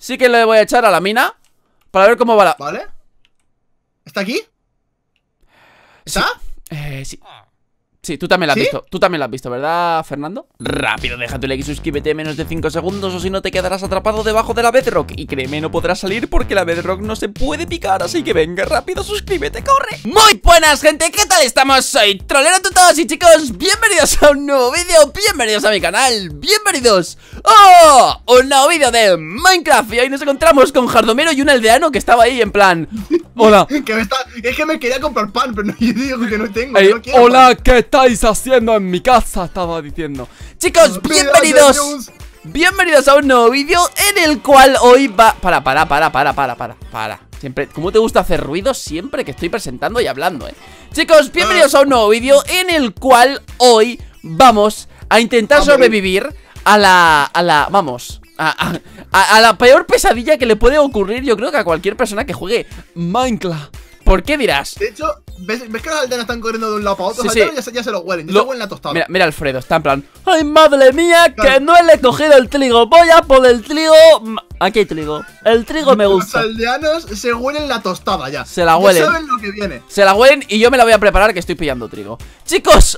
sí que le voy a echar a la mina para ver cómo va la... ¿Vale? ¿Está aquí? ¿Está? Sí. Sí, tú también la has visto. Tú también la has visto, ¿verdad, Fernando? Rápido, deja tu like y suscríbete en menos de 5 segundos o si no te quedarás atrapado debajo de la Bedrock. Y créeme, no podrás salir porque la Bedrock no se puede picar. Así que venga, rápido, suscríbete, corre. Muy buenas, gente, ¿qué tal estamos? Soy Trolero Tutos y chicos, bienvenidos a un nuevo vídeo. Bienvenidos a mi canal, bienvenidos a un nuevo vídeo de Minecraft. Y hoy nos encontramos con Jardomero y un aldeano que estaba ahí en plan... Hola. Es que me quería comprar pan, pero no, yo digo que no tengo, no quiero hola, pan. ¿qué estáis haciendo en mi casa? Estaba diciendo. Chicos, bienvenidos. Bienvenidos a un nuevo vídeo en el cual hoy va... Para. Siempre, ¿cómo te gusta hacer ruidos siempre que estoy presentando y hablando, Chicos, bienvenidos a un nuevo vídeo en el cual hoy vamos a intentar sobrevivir a la... Vamos... A la peor pesadilla que le puede ocurrir, yo creo que a cualquier persona que juegue Minecraft. ¿Por qué dirás? De hecho, ¿ves que los aldeanos están corriendo de un lado para otro? Sí, Los aldeanos ya se lo huelen, ya se huelen la tostada. Mira, Alfredo, está en plan: ¡ay, madre mía, que no le he cogido el trigo! Voy a por el trigo. Aquí hay trigo. El trigo me gusta. Los aldeanos se huelen la tostada ya. Se la huelen. Ya saben lo que viene. Se la huelen y yo me la voy a preparar que estoy pillando trigo. Chicos,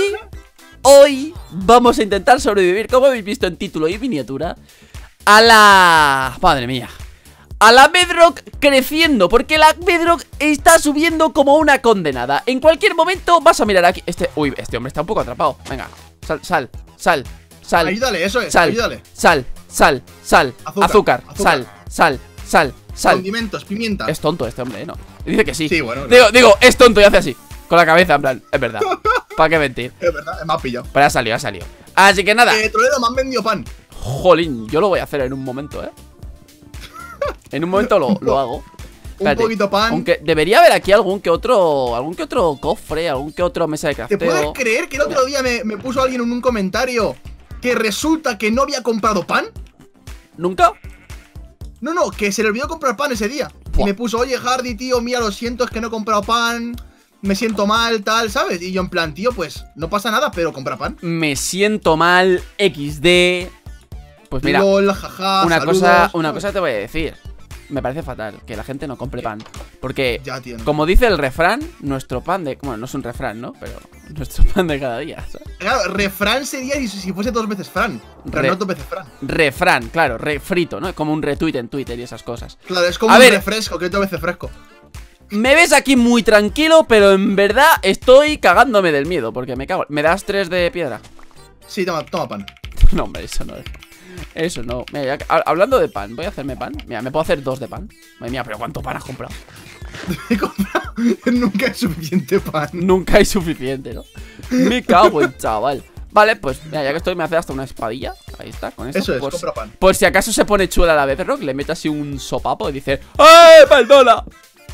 hoy vamos a intentar sobrevivir, como habéis visto en título y miniatura, a la... Madre mía. A la Bedrock creciendo, porque la Bedrock está subiendo como una condenada. En cualquier momento vas a mirar aquí. Uy, este hombre está un poco atrapado. Venga, sal. Ayúdale, eso es, ayúdale. Sal. Azúcar. Sal. Condimentos, pimienta. Es tonto este hombre, ¿no? Dice que sí. Sí, bueno. Digo, es tonto y hace así. Con la cabeza, en plan, es verdad. ¿Para qué mentir? Es verdad, me ha pillado. Pero ha salido. Así que nada. Trolero, me han vendido pan. Jolín, yo lo voy a hacer en un momento, En un momento lo hago. Espérate, un poquito pan. Aunque debería haber aquí algún que otro cofre, algún que otro mesa de crafteo. ¿Te puedes creer que el otro día me puso alguien en un comentario que resulta que no había comprado pan? ¿Nunca? No, que se le olvidó comprar pan ese día. Y me puso: oye, Hardy, tío, mira, lo siento, es que no he comprado pan. Me siento mal, tal, ¿sabes? Y yo en plan, tío, pues no pasa nada, pero compra pan. Me siento mal, XD. Pues mira, LOL, jaja, una saludos. cosa te voy a decir. Me parece fatal que la gente no compre pan. Porque, ya, tío, no. Como dice el refrán, nuestro pan de... Bueno, no es un refrán, ¿no? Pero nuestro pan de cada día, ¿sabes? Claro, refrán sería si fuese 2 veces Fran. Pero no 2 veces Fran. Refrán, claro, refrito, ¿no? Como un retweet en Twitter y esas cosas. Claro, es como un refresco, que es 2 veces fresco. Me ves aquí muy tranquilo, pero en verdad estoy cagándome del miedo. Porque me cago. ¿Me das 3 de piedra? Sí, toma pan. No, hombre, eso no es. Eso no. Mira, hablando de pan, voy a hacerme pan. Mira, me puedo hacer 2 de pan. Madre mía, pero ¿cuánto pan has comprado? He comprado. Nunca hay suficiente pan. Nunca hay suficiente, ¿no? Me cago en chaval. Vale, pues mira, ya que estoy, me hace hasta una espadilla. Ahí está, con eso. Eso es, pues, compra pan. Por si acaso se pone chula la Bedrock, le meto así un sopapo y dice: ¡ay, perdona!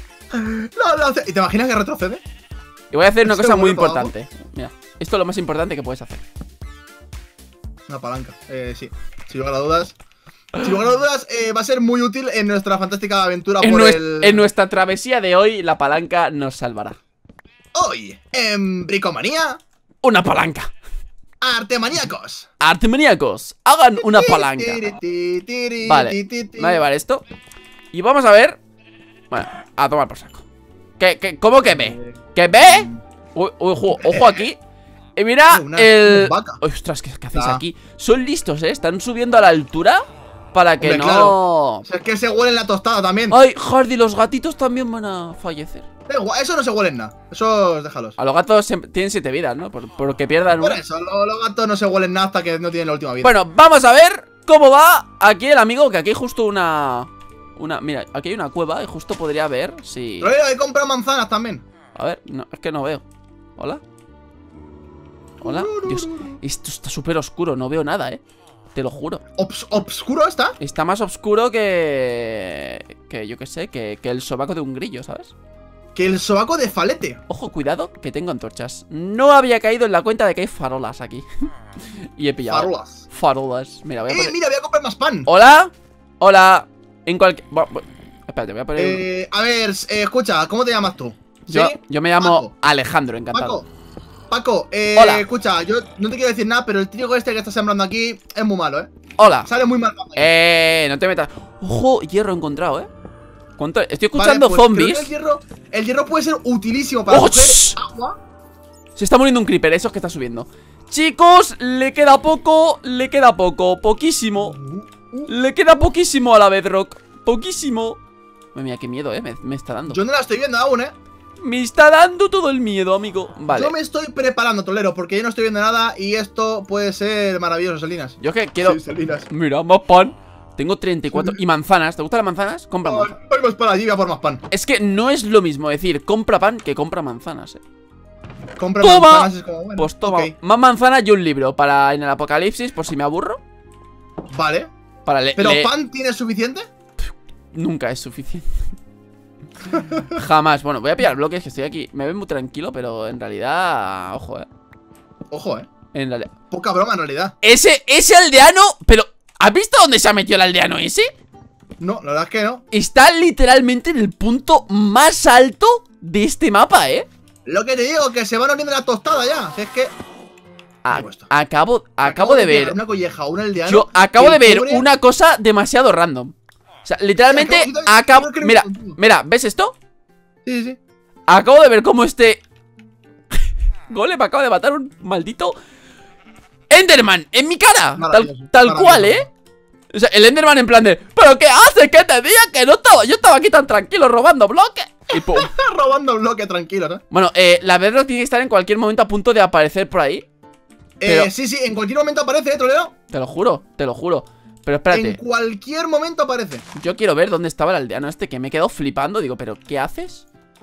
No, ¿y te imaginas que retrocede? Y voy a hacer una cosa muy importante. Mira, esto es lo más importante que puedes hacer. Una palanca, sí. Sin lugar a dudas. Va a ser muy útil en nuestra fantástica aventura en nuestra travesía de hoy, la palanca nos salvará. Hoy, en Bricomanía, una palanca. Artemaníacos, hagan una palanca. Vale, me voy a llevar esto. Y vamos a ver. Bueno, a tomar por saco. ¿Cómo que ve? ¿Que ve? Ojo aquí. Y mira Ostras, ¿qué hacéis aquí? Son listos, están subiendo a la altura para que no... Claro. O sea, es que se huelen la tostada también. Ay, Hardy, los gatitos también van a fallecer. Eso no se huelen nada. Eso déjalos. A los gatos tienen 7 vidas, ¿no? Por que pierdan una. Por eso, los gatos no se huelen nada hasta que no tienen la última vida. Bueno, vamos a ver cómo va aquí el amigo. Que aquí hay justo mira, aquí hay una cueva y justo podría ver si... Pero he comprado manzanas también. A ver, no, es que no veo. ¿Hola? ¿Hola? Dios, esto está súper oscuro, no veo nada, te lo juro. ¿Obscuro está? Está más oscuro que yo qué sé, que el sobaco de un grillo, ¿sabes? Que el sobaco de Falete. Ojo, cuidado, que tengo antorchas. No había caído en la cuenta de que hay farolas aquí. Y he pillado farolas. Mira, voy a poner... mira, voy a comprar más pan. Hola. En cualquier... Espérate, voy a poner... a ver, escucha, ¿cómo te llamas tú? Yo me llamo Alejandro, encantado. Paco, hola. Escucha, yo no te quiero decir nada, pero el trigo este que estás sembrando aquí es muy malo, Hola. Sale muy mal. No te metas. Ojo, hierro encontrado, ¿Cuánto? Estoy escuchando pues zombies. Creo que el hierro puede ser utilísimo para coger agua. Se está muriendo un creeper, eso es que está subiendo. Chicos, le queda poco. Le queda poco, poquísimo. Le queda poquísimo a la Bedrock. Poquísimo. Mira, qué miedo, me está dando. Yo no la estoy viendo aún, Me está dando todo el miedo, amigo. Vale. Yo me estoy preparando, Trolero, porque yo no estoy viendo nada. Y esto puede ser maravilloso, Salinas. Yo es que quiero... Sí, Salinas. Mira, más pan. Tengo 34. Y manzanas, ¿te gustan las manzanas? Compra manzanas. Hay más pan allí, voy a por más pan. Es que no es lo mismo decir compra pan que compra manzanas, Compra ¡Toma! manzanas, es como, bueno, Pues toma, ok. más manzanas y un libro para en el apocalipsis, por si me aburro. Vale. Para ¿Pero pan tienes suficiente? Nunca es suficiente. Jamás. Bueno, voy a pillar bloques, que estoy aquí. Me ven muy tranquilo, pero en realidad... Ojo, Ojo, En realidad... Poca broma, en realidad. Ese aldeano... Pero... ¿Has visto dónde se ha metido el aldeano ese? No, la verdad es que no. Está literalmente en el punto más alto de este mapa, Lo que te digo, que se van oliendo la tostada ya. Si es que... Acabo de ver... Una colleja, un aldeano. Yo acabo de ver una cosa demasiado random. O sea, literalmente acabo... Mira, ¿ves esto? Sí, sí. Acabo de ver cómo este... Golem acaba de matar un maldito... Enderman, en mi cara. Tal cual, O sea, el Enderman en plan de... ¿Pero qué haces? ¿Qué te diga? Que no estaba... Yo estaba aquí tan tranquilo robando bloques. Y pum. Robando bloque, tranquilo, ¿no? Bueno, la Bedrock tiene que estar en cualquier momento a punto de aparecer por ahí. Pero... Sí, en cualquier momento aparece, Trolero. Te lo juro. Pero espérate. En cualquier momento aparece. Yo quiero ver dónde estaba el aldeano este, que me he quedado flipando. Digo, ¿pero qué haces?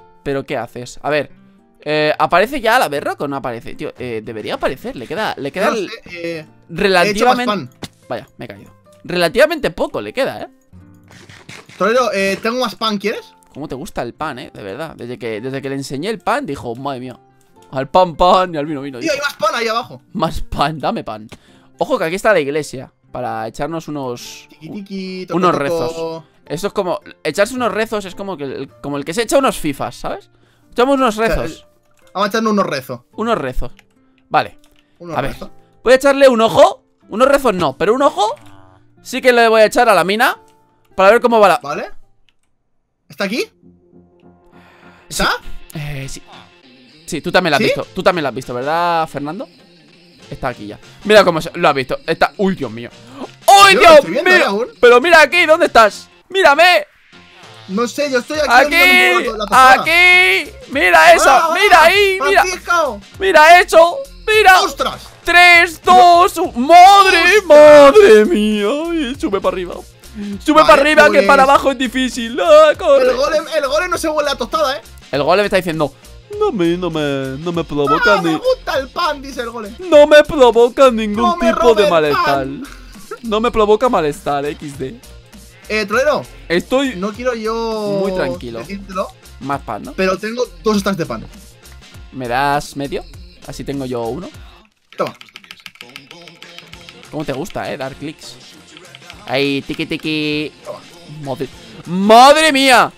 A ver, ¿aparece ya la Bedrock o no aparece? Tío, debería aparecer, le queda No el... sé, relativamente... Vaya, me he caído. Relativamente poco le queda, Trolero, tengo más pan, ¿quieres? ¿Cómo te gusta el pan, de verdad? Desde que le enseñé el pan, dijo, madre mía. Al pan y al vino. Tío, hay más pan ahí abajo. Más pan, dame pan. Ojo que aquí está la iglesia, para echarnos unos... unos rezos. Eso es como... Echarse unos rezos es como el que se echa unos fifas, ¿sabes? Echamos unos rezos. Vamos a echarnos unos rezos. Unos rezos. Vale. Unos a ver. rezos. Voy a echarle un ojo. Unos rezos no, pero un ojo sí que le voy a echar a la mina para ver cómo va la... ¿Vale? ¿Está aquí? ¿Está? Sí. Sí, tú también la has visto. Tú también la has visto, ¿verdad, Fernando? Está aquí ya. Mira cómo lo has visto. Está... Uy, Dios mío. ¡Uy, Dios mío! Pero mira aquí, ¿dónde estás? ¡Mírame! No sé, yo estoy aquí. Aquí. Mira eso. Mira ahí. Mira. Mira eso. Mira. ¡Ostras! 3, 2, 1. ¡Madre mía! Sube para arriba. Sube para arriba, pues... que para abajo es difícil. ¡Ah, corre! El golem no se huele a tostada, El golem está diciendo... No me provoca me gusta el pan, dice el golem. No me provoca ningún tipo de malestar. No me provoca malestar, XD. Trolero. Estoy... No quiero yo... muy tranquilo. Decírtelo, más pan, ¿no? pero tengo 2 stacks de pan. ¿Me das medio? Así tengo yo uno. Toma. ¿Cómo te gusta, dar clics? Ahí, tiki. ¡Madre mía!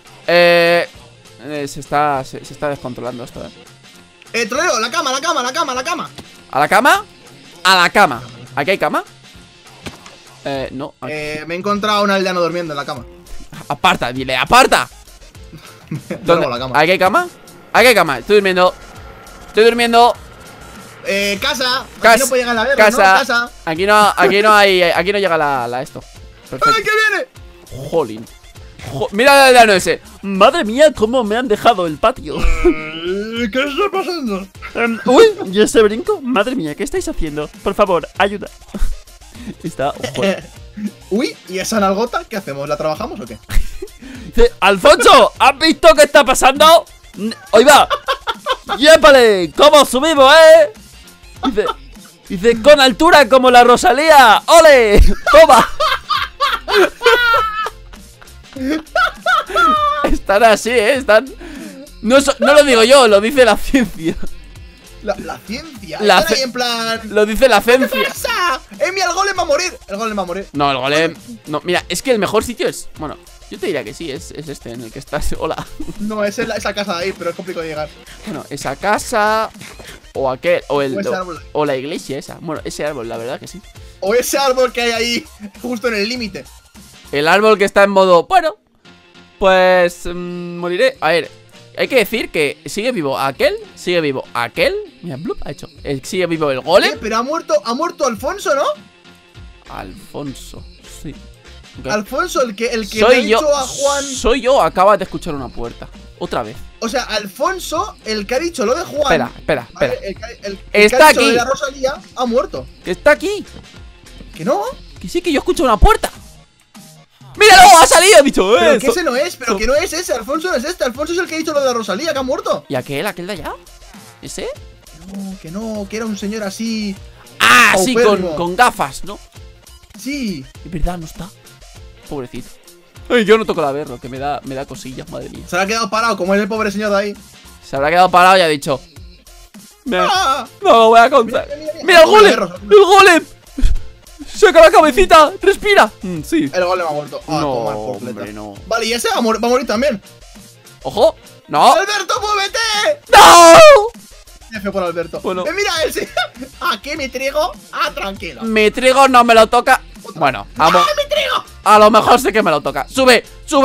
Se está descontrolando esto, Trolero, la cama. ¿A la cama? A la cama. ¿Aquí hay cama? No. Me he encontrado un aldeano durmiendo en la cama. Aparta, dile, aparta. ¿Dónde? La cama. ¿Aquí hay cama? Aquí hay cama, estoy durmiendo. Casa. Aquí no puede llegar la verga, casa. ¿no? Aquí no hay. Aquí no llega la esto. Perfecto. ¡Ay, que viene! Jolín. Mira el aldeano ese. Madre mía, cómo me han dejado el patio. ¿Qué está pasando? Uy, ¿y ese brinco? Madre mía, ¿qué estáis haciendo? Por favor, ayuda. Está... Uy, ¿y esa nalgota? ¿Qué hacemos? ¿La trabajamos o qué? Dice, Alfonso, ¿has visto qué está pasando? Oiga. ¡Yépale! ¿Cómo subimos, Dice, con altura como la Rosalía. ¡Ole! ¡Toma! Están así, están... No lo digo yo, lo dice la ciencia. La ciencia. Ahí en plan... Lo dice la ciencia. ¿Qué pasa? Emi, el golem va a morir. No, el golem... No, mira, es que el mejor sitio es... Bueno, yo te diría que sí, es este en el que estás. Hola. No, es esa casa de ahí, pero es complicado de llegar. Bueno, esa casa... O aquel... O ese árbol. O la iglesia esa. Bueno, ese árbol, la verdad que sí. O ese árbol que hay ahí, justo en el límite. El árbol que está en modo... Bueno, pues... moriré. A ver, hay que decir que sigue vivo aquel. Sigue vivo aquel. Mira, blup, ha hecho. Sigue vivo el golem. Pero ha muerto Alfonso, ¿no? Alfonso, sí. Okay. Alfonso, el que soy le ha yo, dicho a Juan. Soy yo, acabas de escuchar una puerta. Otra vez. O sea, Alfonso, el que ha dicho lo de Juan. Espera. ¿vale? El está que ha aquí. dicho lo de la Rosalía ha muerto. Que está aquí. ¿Que no? Que sí, que yo escucho una puerta. ¡Míralo! ¡Ha salido! Dicho, pero que ese no es, pero que no es ese. Alfonso no es este. Alfonso es el que ha dicho lo de la Rosalía, que ha muerto. ¿Y aquel de allá? ¿Ese? No, que era un señor así. Ah, sí, con gafas, ¿no? Sí. Es verdad, no está. Pobrecito. Ay, yo no toco la berro, que me da cosillas, madre mía. Se habrá quedado parado, como es el pobre señor de ahí. Se habrá quedado parado y ha dicho... ¡Ah! No lo voy a contar. ¡Mira el golem! ¡El golem! ¡Saca la cabecita! ¡Respira! Sí. El golem ha muerto. Ah, no, tomar hombre, no. Vale, y ese va a morir también. ¡Ojo! ¡No! ¡Alberto, muévete! ¡No! F por Alberto. Bueno. Mira ese. ¿A qué me trigo? Ah, tranquilo. Mi trigo no me lo toca. Bueno, vamos. ¡Ah, mi trigo! A lo mejor sí que me lo toca. ¡Sube!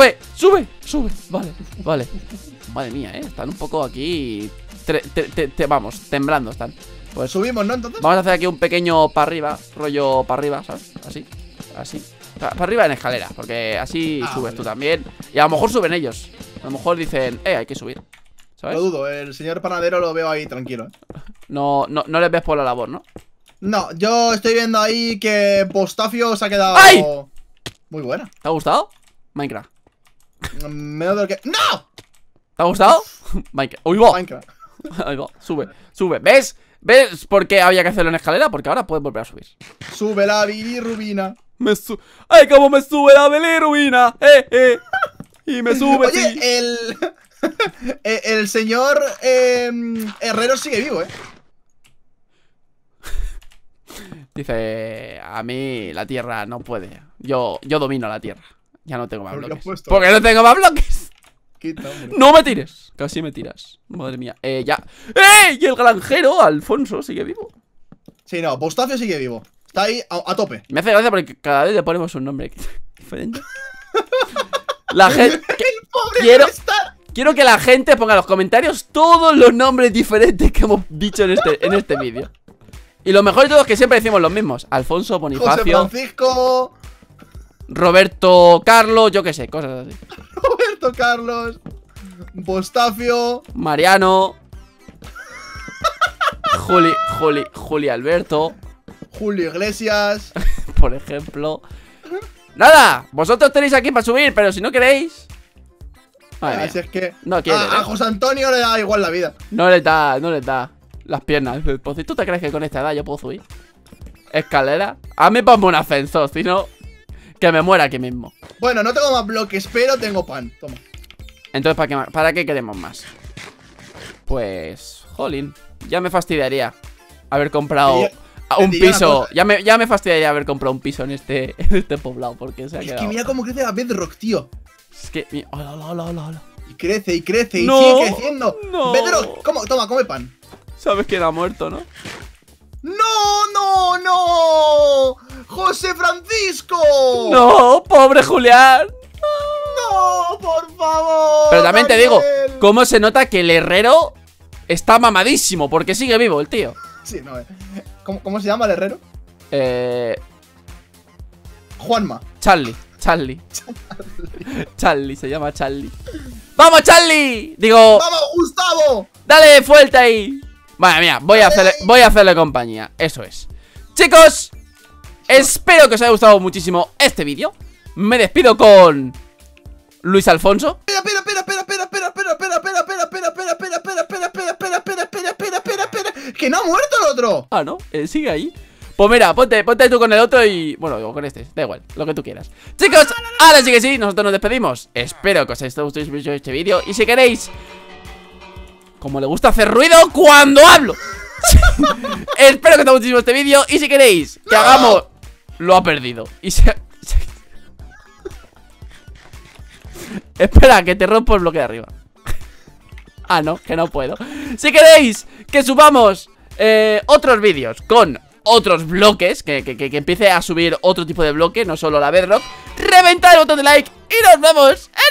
Vale. Madre mía, están un poco aquí. Vamos, temblando están. Pues subimos, ¿no? Entonces vamos a hacer aquí un pequeño para arriba. Rollo para arriba, ¿sabes? Así. Para arriba en escaleras, porque así subes vale. tú también. Y a lo mejor suben ellos. A lo mejor dicen, hay que subir, ¿sabes? Lo dudo, el señor panadero lo veo ahí tranquilo. No les ves por la labor, ¿no? No, yo estoy viendo ahí que Postafio se ha quedado. ¡Ay! Muy buena. ¿Te ha gustado? Minecraft. Menos de lo que. ¡No! ¿Te ha gustado? Minecraft. ¡Uy, va! Minecraft. Ahí va, sube. ¿Ves por qué había que hacerlo en escalera? Porque ahora puedes volver a subir. Sube la bilirrubina. ¡Ay, cómo me sube la bilirrubina! Y me sube, Oye, sí. el señor Herrero sigue vivo, Dice, a mí la tierra no puede. Yo domino la tierra. Ya no tengo más bloques. Porque no tengo más bloques. Quita, No me tires. Casi me tiras. Madre mía. Ya. Y el granjero, Alfonso, sigue vivo. Sí, no, Postafio sigue vivo. Está ahí a tope. Me hace gracia porque cada vez le ponemos un nombre diferente. La gente. El pobre Quiero que la gente ponga en los comentarios todos los nombres diferentes que hemos dicho en este vídeo. Y lo mejor de todo es que siempre decimos los mismos. Alfonso, Bonifacio, José Francisco, Roberto, Carlos, yo qué sé, cosas así. Roberto Carlos, Postafio, Mariano, Juli Alberto, Julio Iglesias, por ejemplo. Nada, vosotros tenéis aquí para subir, pero si no queréis... Así es que no quiere, a José Antonio le da igual la vida. No le da las piernas. Pues si tú te crees que con esta edad yo puedo subir escalera, a mí ponme un ascensor, si no, que me muera aquí mismo. Bueno, no tengo más bloques, pero tengo pan. Toma. Entonces, ¿para qué queremos más? Pues, jolín, ya me fastidiaría haber comprado un piso. Ya me fastidiaría haber comprado un piso en este poblado, porque se ha quedado. Es que mira cómo crece la Bedrock, tío. Es que, mira, hola. Y crece y crece y No, sigue creciendo. no. Bedrock, toma, come pan. Sabes que era muerto, ¿no? ¡No! ¡José Francisco! ¡No, pobre Julián! ¡No, por favor! Pero también te digo, Daniel! cómo se nota que el herrero está mamadísimo, porque sigue vivo el tío. Sí, no, ¿Cómo se llama el herrero? Juanma. Charlie, se llama Charlie. ¡Vamos, Charlie! Digo, ¡Vamos, Gustavo! ¡dale fuerte ahí! Madre mía, voy a hacerle compañía. Eso es. Chicos, espero que os haya gustado muchísimo este vídeo. Me despido con Luis Alfonso. Espera. Que no ha muerto el otro. Ah, ¿no? Sigue ahí. Pues mira, ponte tú con el otro y... Bueno, con este, da igual, lo que tú quieras. Chicos, ahora sí que sí, nosotros nos despedimos. Espero que os haya gustado mucho este vídeo. Y si queréis... Como le gusta hacer ruido cuando hablo. Espero que os haya muchísimo este vídeo. Y si queréis que hagamos... Lo ha perdido. Espera, que te rompo el bloque de arriba. Ah, no, que no puedo. Si queréis que subamos otros vídeos con otros bloques, que empiece a subir otro tipo de bloque, no solo la Bedrock, reventad el botón de like y nos vemos